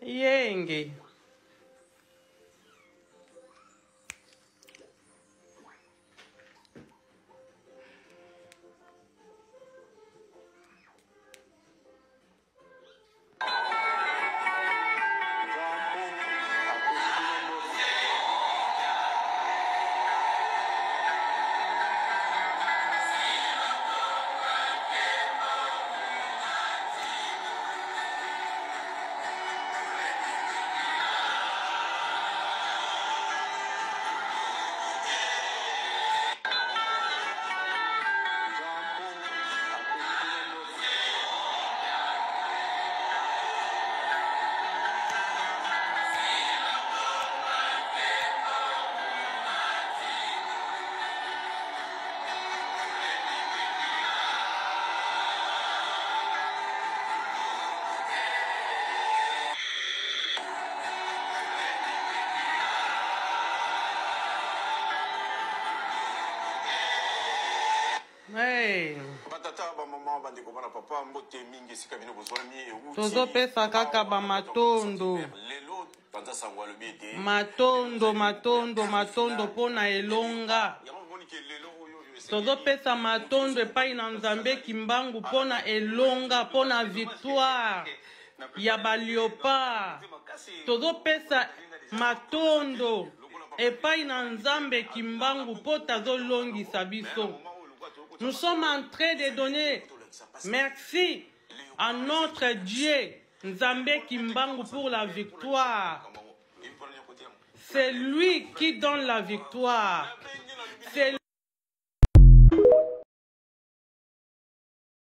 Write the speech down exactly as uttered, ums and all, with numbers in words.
Yenge. Tozo pesa kaka ba matondo. Matondo, matondo, matondo pona elonga. Tozo pesa matondo epai na Nzambe Kimbangu pona elonga, pona victoire ya baliopa. Tozo pesa matondo epai na Nzambe Kimbangu pota zo longi sabiso. Nous sommes en train de donner merci à notre Dieu, Nzambe Kimbangu, pour la victoire. C'est lui qui donne la victoire.